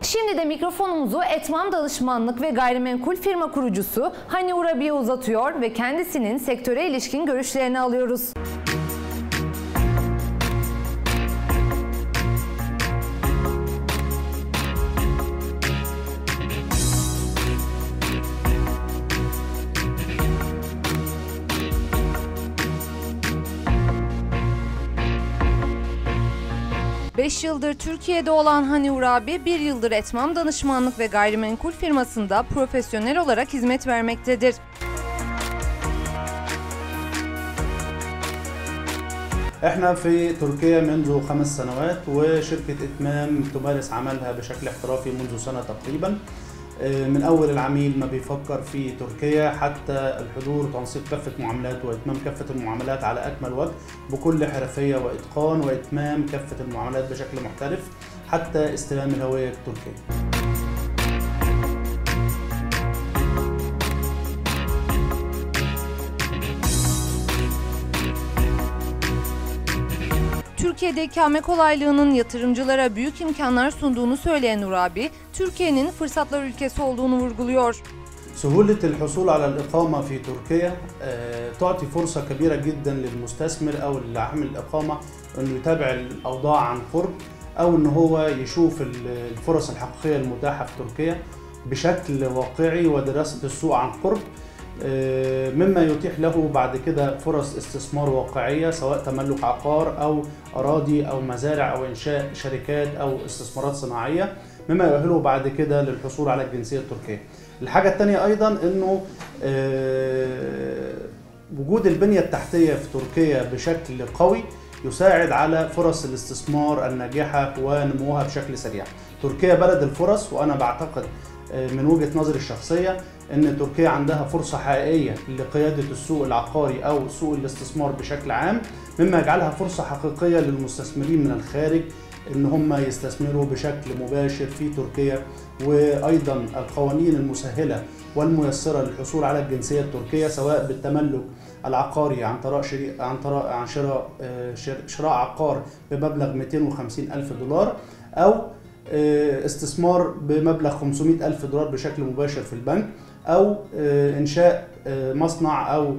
Şimdi de mikrofonumuzu Etmam Danışmanlık ve Gayrimenkul firma kurucusu Hani Urabi'ye uzatıyor ve kendisinin sektöre ilişkin görüşlerini alıyoruz. Beş yıldır Türkiye'de olan Hani Urabi, 1 yıldır Etmam Danışmanlık ve Gayrimenkul firmasında profesyonel olarak hizmet vermektedir. احنا في تركيا منذ 5 سنوات وشركة إتمام تمارس عملها بشكل احترافي منذ سنة تقريبا. من أول العميل ما بيفكر في تركيا حتى الحضور تنسيق كافة معاملات وإتمام كافة المعاملات على أكمل وجه بكل حرفية وإتقان وإتمام كافة المعاملات بشكل محترف حتى استلام الهوية التركية. Türkiye'de ikame kolaylığının yatırımcılara büyük imkanlar sunduğunu söyleyen Urabi, Türkiye'nin fırsatlar ülkesi olduğunu vurguluyor. سهولة الحصول على الإقامة في تركيا تعطي فرصة كبيرة جدا للمستثمر أو لعامل الإقامة إنه يتابع الأوضاع عن قرب أو إن هو يشوف الفرص الحقيقية المتاحة في تركيا بشكل واقعي ودراسة السوق عن قرب، مما يتيح له بعد كده فرص استثمار واقعية سواء تملك عقار أو أراضي أو مزارع أو إنشاء شركات أو استثمارات صناعية، مما يؤهله بعد كده للحصول على الجنسية التركية. الحاجة الثانية أيضا إنه وجود البنية التحتية في تركيا بشكل قوي يساعد على فرص الاستثمار الناجحة ونموها بشكل سريع. تركيا بلد الفرص، وأنا بعتقد من وجهة نظري الشخصية إن تركيا عندها فرصة حقيقية لقيادة السوق العقاري أو سوق الاستثمار بشكل عام، مما يجعلها فرصة حقيقية للمستثمرين من الخارج إن هم يستثمروا بشكل مباشر في تركيا. وأيضا القوانين المسهلة والميسرة للحصول على الجنسية التركية سواء بالتملك العقاري عن شراء عقار بمبلغ 250 ألف دولار أو استثمار بمبلغ 500 ألف دولار بشكل مباشر في البنك أو إنشاء مصنع أو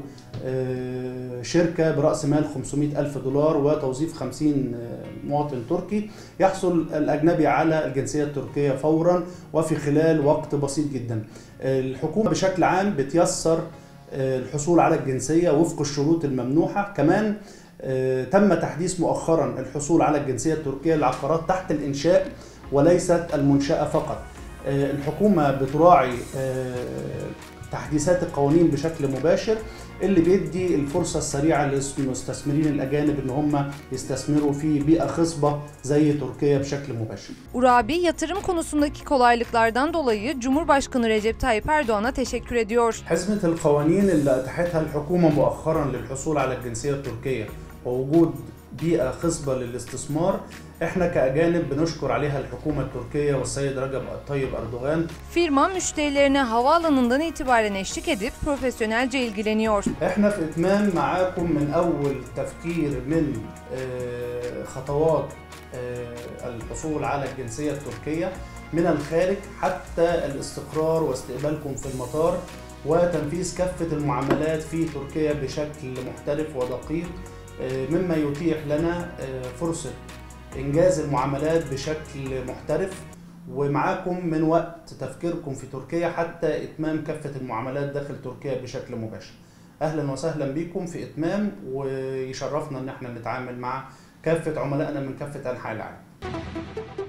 شركة برأس مال 500 ألف دولار وتوظيف 50 مواطن تركي، يحصل الأجنبي على الجنسية التركية فورا وفي خلال وقت بسيط جدا. الحكومة بشكل عام بتيسر الحصول على الجنسية وفق الشروط الممنوحة. كمان تم تحديث مؤخرا الحصول على الجنسية التركية للعقارات تحت الإنشاء وليست المنشأة فقط. الحكومة بتراعي تحديثات القوانين بشكل مباشر اللي بيدي الفرصة السريعة للمستثمرين الأجانب إن هم يستثمروا في بيئة خصبة زي تركيا بشكل مباشر. Urabi, yatırım konusundaki kolaylıklardan dolayı Cumhurbaşkanı Recep Tayyip Erdoğan'a teşekkür ediyor. حزمة القوانين اللي أتاحتها الحكومة مؤخرا للحصول على الجنسية التركية ووجود بيئة خصبة للاستثمار، احنا كأجانب بنشكر عليها الحكومة التركية والسيد رجب طيب أردوغان. Firma müşterilerine havaalanından itibaren eşlik edip profesyonelce ilgileniyor. احنا في إتمام معاكم من أول تفكير من خطوات الحصول على الجنسية التركية من الخارج حتى الاستقرار واستقبالكم في المطار وتنفيذ كافة المعاملات في تركيا بشكل محترف ودقيق، مما يتيح لنا فرصة إنجاز المعاملات بشكل محترف، ومعاكم من وقت تفكيركم في تركيا حتى إتمام كافة المعاملات داخل تركيا بشكل مباشر. أهلا وسهلا بكم في إتمام، ويشرفنا إن احنا نتعامل مع كافة عملائنا من كافة أنحاء العالم.